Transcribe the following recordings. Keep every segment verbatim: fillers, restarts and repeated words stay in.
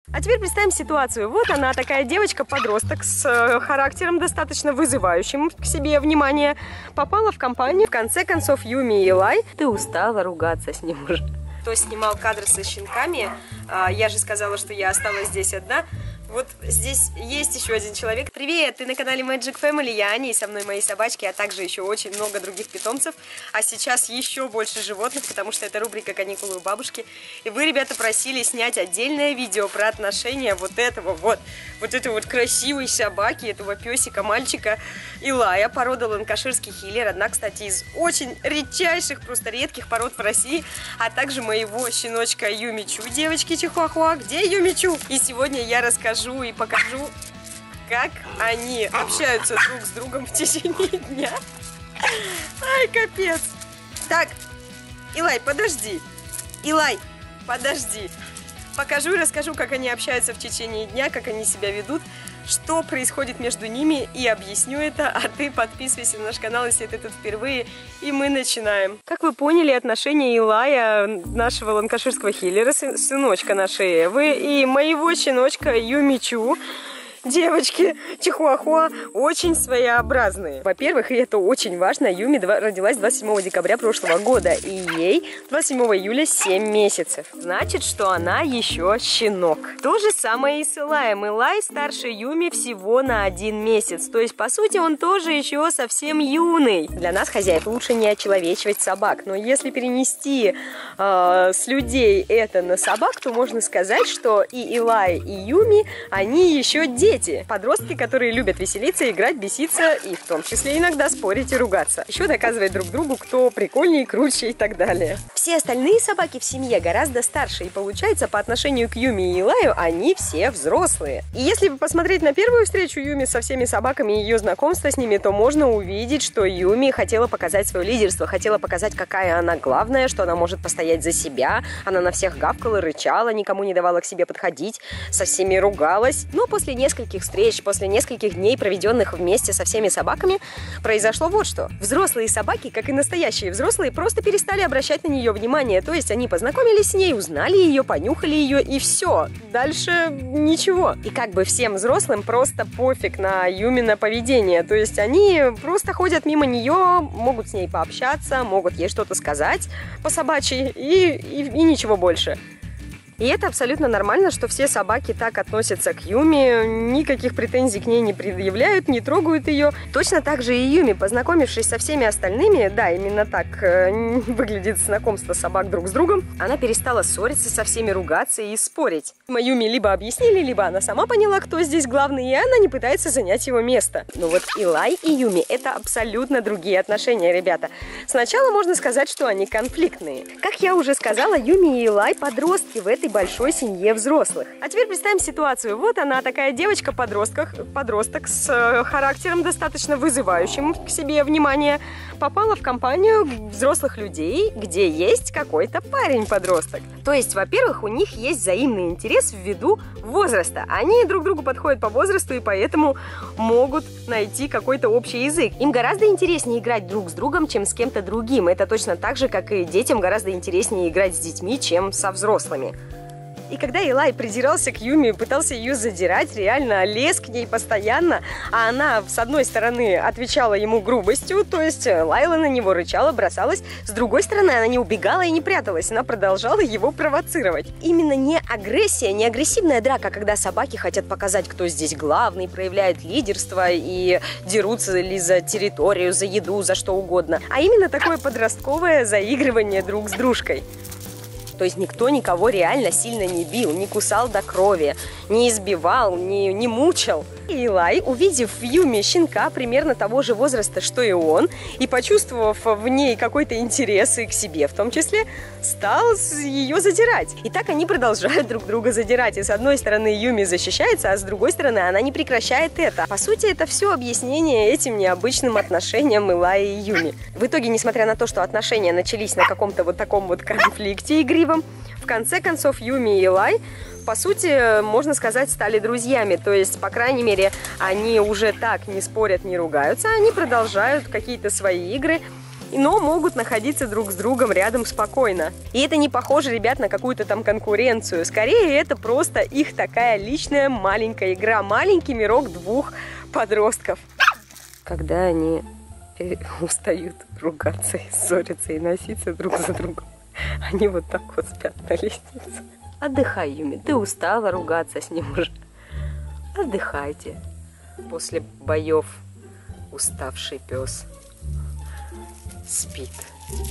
А теперь представим ситуацию. Вот она, такая девочка-подросток с характером достаточно вызывающим к себе внимание. Попала в компанию. В конце концов, Юми и Илай. Ты устала ругаться с ним уже. Кто снимал кадры со щенками? Я же сказала, что я осталась здесь одна. Вот здесь есть еще один человек. Привет, ты на канале Magic Family, я Аня, и со мной мои собачки, а также еще очень много других питомцев. А сейчас еще больше животных, потому что это рубрика «Каникулы у бабушки». И вы, ребята, просили снять отдельное видео про отношения вот этого вот, вот этой вот красивой собаки, этого песика-мальчика Илая, порода ланкаширский хиллер. Одна, кстати, из очень редчайших, просто редких пород в России, а также моего щеночка Юмичу, девочки Чихуахуа. Где Юмичу? И сегодня я расскажу и покажу, как они общаются друг с другом в течение дня. Ай, капец. Так, Илай, подожди. Илай, подожди. Покажу и расскажу, как они общаются в течение дня, как они себя ведут, что происходит между ними, и объясню это. А ты подписывайся на наш канал, если ты тут впервые, и мы начинаем. Как вы поняли, отношения Илая, нашего ланкаширского хиллера, сыночка нашей Эвы, и моего щеночка Юмичу, девочки Чихуахуа, очень своеобразные. Во-первых, и это очень важно, Юми родилась двадцать седьмого декабря прошлого года, и ей двадцать седьмого июля семь месяцев. Значит, что она еще щенок. То же самое и с Илаем. Илай старше Юми всего на один месяц. То есть, по сути, он тоже еще совсем юный. Для нас, хозяев, лучше не очеловечивать собак. Но если перенести э, с людей это на собак, то можно сказать, что и Илай, и Юми, они еще дети. Дети, подростки, которые любят веселиться, играть, беситься и в том числе иногда спорить и ругаться. Еще доказывать друг другу, кто прикольнее, круче и так далее. Все остальные собаки в семье гораздо старше, и получается, по отношению к Юми и Илаю, они все взрослые. И если посмотреть на первую встречу Юми со всеми собаками и ее знакомство с ними, то можно увидеть, что Юми хотела показать свое лидерство, хотела показать, какая она главная, что она может постоять за себя. Она на всех гавкала, рычала, никому не давала к себе подходить, со всеми ругалась. Но после нескольких нескольких встреч, после нескольких дней, проведенных вместе со всеми собаками, произошло вот что. Взрослые собаки, как и настоящие взрослые, просто перестали обращать на нее внимание. То есть они познакомились с ней, узнали ее, понюхали ее, и все. Дальше ничего. И как бы всем взрослым просто пофиг на Юмина поведение. То есть они просто ходят мимо нее, могут с ней пообщаться, могут ей что-то сказать по собачьи, и, и, и ничего больше. И это абсолютно нормально, что все собаки так относятся к Юми, никаких претензий к ней не предъявляют, не трогают ее. Точно так же и Юми, познакомившись со всеми остальными, да, именно так э, выглядит знакомство собак друг с другом, она перестала ссориться со всеми, ругаться и спорить. Юми либо объяснили, либо она сама поняла, кто здесь главный, и она не пытается занять его место. Но вот Илай и Юми – это абсолютно другие отношения, ребята. Сначала можно сказать, что они конфликтные. Как я уже сказала, Юми и Илай – подростки в этой большой семье взрослых. А теперь представим ситуацию. Вот она, такая девочка-подросток, подросток с характером достаточно вызывающим к себе внимание, попала в компанию взрослых людей, где есть какой-то парень-подросток. То есть, во-первых, у них есть взаимный интерес ввиду возраста. Они друг другу подходят по возрасту и поэтому могут найти какой-то общий язык. Им гораздо интереснее играть друг с другом, чем с кем-то другим. Это точно так же, как и детям гораздо интереснее играть с детьми, чем со взрослыми. И когда Илай придирался к Юми, пытался ее задирать, реально лез к ней постоянно, а она, с одной стороны, отвечала ему грубостью, то есть лаяла на него, рычала, бросалась, с другой стороны, она не убегала и не пряталась, она продолжала его провоцировать. Именно не агрессия, не агрессивная драка, когда собаки хотят показать, кто здесь главный, проявляют лидерство и дерутся ли за территорию, за еду, за что угодно, а именно такое подростковое заигрывание друг с дружкой. То есть никто никого реально сильно не бил, не кусал до крови, не избивал, не, не мучил. И Илай, увидев в Юми щенка примерно того же возраста, что и он, и почувствовав в ней какой-то интерес и к себе в том числе, стал ее задирать. И так они продолжают друг друга задирать. И с одной стороны Юми защищается, а с другой стороны она не прекращает это. По сути, это все объяснение этим необычным отношениям Илая и Юми. В итоге, несмотря на то, что отношения начались на каком-то вот таком вот конфликте игривом, в конце концов Юми и Илай, по сути, можно сказать, стали друзьями. То есть, по крайней мере, они уже так не спорят, не ругаются, они продолжают какие-то свои игры. но могут находиться друг с другом рядом спокойно. И это не похоже, ребят, на какую-то там конкуренцию. Скорее, это просто их такая личная маленькая игра. Маленький мирок двух подростков. Когда они устают ругаться и ссориться и носиться друг за другом, они вот так вот спят на лестнице. Отдыхай, Юми, ты устала ругаться с ним уже. Отдыхайте. После боев уставший пес спит.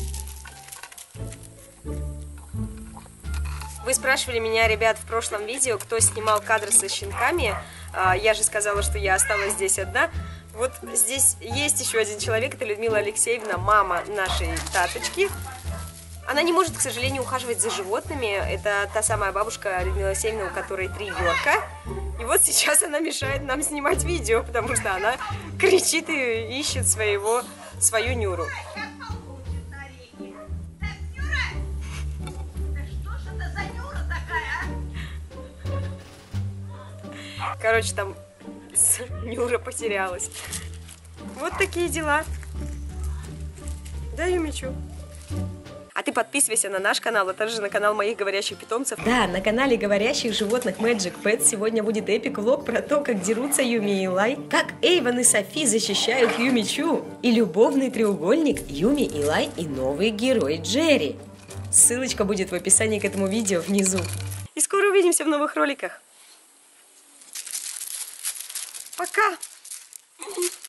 Вы спрашивали меня, ребят, в прошлом видео, кто снимал кадры со щенками. Я же сказала, что я осталась здесь одна. Вот здесь есть еще один человек, это Людмила Алексеевна, мама нашей Таточки. Она не может, к сожалению, ухаживать за животными. Это та самая бабушка Людмила Алексеевна, у которой три Йорка. И вот сейчас она мешает нам снимать видео, потому что она кричит и ищет своего, свою Нюру. Короче, там Нюра потерялась. Вот такие дела. Да, Юмичу. А ты подписывайся на наш канал, а также на канал моих говорящих питомцев. Да, на канале говорящих животных Magic Pets сегодня будет эпик-влог про то, как дерутся Юми и Лай, как Эйвен и Софи защищают Юмичу, и любовный треугольник Юми и Лай и новый герой Джерри. Ссылочка будет в описании к этому видео внизу. И скоро увидимся в новых роликах. Пока!